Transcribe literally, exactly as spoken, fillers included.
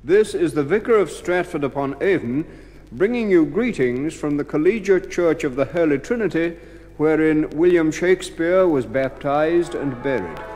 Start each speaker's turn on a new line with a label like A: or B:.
A: This is the Vicar of Stratford upon Avon, bringing you greetings from the Collegiate Church of the Holy Trinity, wherein William Shakespeare was baptized and buried.